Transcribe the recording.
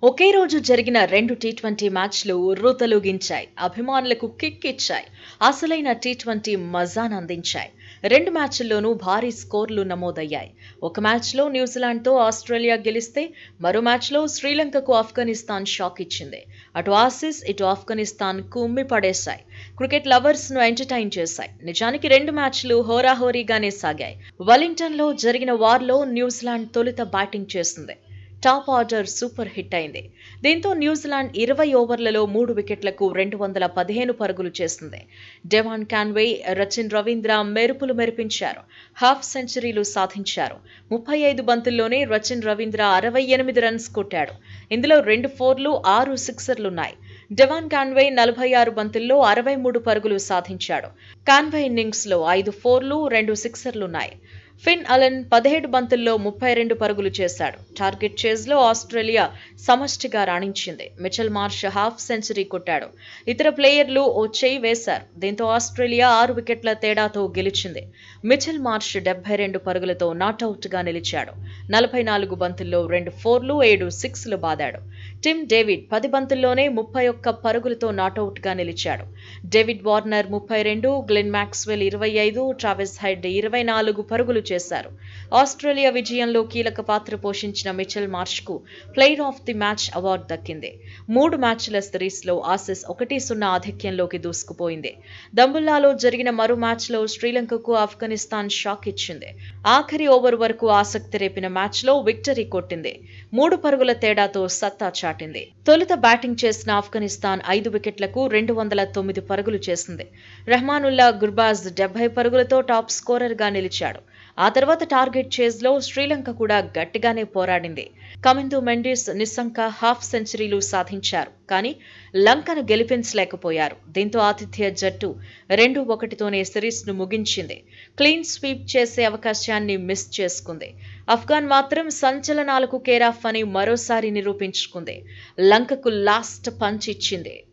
ఒకే రోజు జరిగిన రెండు టీ20 మ్యాచ్లు ఉర్రూతలూగించాయి. అభిమానులకు కిక్ ఇచ్చాయి. అసలైన టీ20 మజాను అందించాయి. రెండు మ్యాచ్ల్లోనూ భారీ స్కోర్లు నమోదయ్యాయి. ఒక మ్యాచ్లో న్యూజిలాండ్తో ఆస్ట్రేలియా గెలిస్తే మరో మ్యాచ్లో శ్రీలంకకు ఆఫ్ఘనిస్తాన్ షాక్ ఇచ్చింది. అటు ఆసీస్ ఇటు ఆఫ్ఘనిస్తాన్ కుమ్మి పడేశాయి. క్రికెట్ లవర్స్ ను ఎంటర్టైన్ చేశాయి. నిజానికి రెండు మ్యాచ్లు హోరాహోరీగానే సాగాయి. వెలింగ్టన్లో జరిగిన వార్లో న్యూజిలాండ్ తొలుత బ్యాటింగ్ చేసింది. టాప్ ఆర్డర్ సూపర్ హిట్ అయింది. దీంతో న్యూజిలాండ్ 20 ఓవర్లలో 3 వికెట్లకు 215 పరుగులు చేసింది. డెవాన్ కాన్వే, రచిన్ రవీంద్ర మెరుపులు మెరిపించారు. హాఫ్ సెంచరీలు సాధించారు. 35 బంతుల్లోనే రచిన్ రవీంద్ర 68 రన్స్ కొట్టాడు. ఇందులో 2 ఫోర్లు 6 సిక్సర్లున్నాయి. డెవాన్ కాన్వే 46 బంతుల్లో 63 పరుగులు సాధించాడు. కాన్వే ఇన్నింగ్స్ లో 5 ఫోర్లు 2 సిక్సర్లున్నాయి. ఫిన్ అలన్ 17 బంతుల్లో 32 పరుగులు చేశాడు. టార్గెట్ చేజ్లో ఆస్ట్రేలియా సమష్టిగా రాణించింది. మిచెల్ మార్ష్ హాఫ్ సెంచరీ కొట్టాడు. ఇతర ప్లేయర్లు ఓ చేయి వేశారు. దీంతో ఆస్ట్రేలియా 6 వికెట్ల తేడాతో గెలిచింది. మిచెల్ మార్ష్ 72 పరుగులతో నాటౌట్ గా నిలిచాడు. 44 బంతుల్లో 2 ఫోర్లు 7 సిక్స్లు బాదాడు. టిమ్ డేవిడ్ 10 బంతుల్లోనే 31 పరుగులతో నాటౌట్ గా నిలిచాడు. David Warner 32, Glenn Maxwell 25, Travis Head 24 పరుగులు చేశారు. ఆస్ట్రేలియా విజయంలో కీలక పాత్ర పోషించిన మిచెల్ మార్ష్ కు player of the match award దక్కింది. 3 మ్యాచ్ల సిరీస్ లో ఆసీస్ 1-0 ఆధిక్యంలోకి దూసుకుపోయింది. దంబుల్లాలో జరిగిన మరో మ్యాచ్ లో శ్రీలంకకు ఆఫ్ఘనిస్తాన్ షాక్ ఇచ్చింది. ఆఖరి ఓవర్ వరకు ఆసక్తి రేపిన మ్యాచ్ లో విక్టరీ కొట్టింది. 3 పరుగుల తేడాతో సత్తా చాటింది. తొలుత బ్యాటింగ్ చేసిన ఆఫ్ఘనిస్తాన్ 5 వికెట్లకు 209 పరుగులు చేసింది. రెహమానుల్లా గుర్బాజ్ 70 పరుగులతో టాప్ స్కోరర్ గా నిలిచాడు. ఆ తర్వాత టార్గెట్ చేజ్ లో శ్రీలంక కూడా గట్టిగానే పోరాడింది. కమిందు మెండిస్, నిస్సంక హాఫ్ సెంచరీలు సాధించారు. కానీ లంకను గెలిపించలేకపోయారు. దీంతో ఆతిథ్య జట్టు 2-1తోనే సిరీస్ ను ముగించింది. క్లీన్ స్వీప్ చేసే అవకాశాన్ని మిస్ చేసుకుంది. అఫ్ఘాన్ మాత్రం సంచలనాలకు కేరాఫ్ అని మరోసారి నిరూపించుకుంది. లంకకు లాస్ట్ పంచ్ ఇచ్చింది.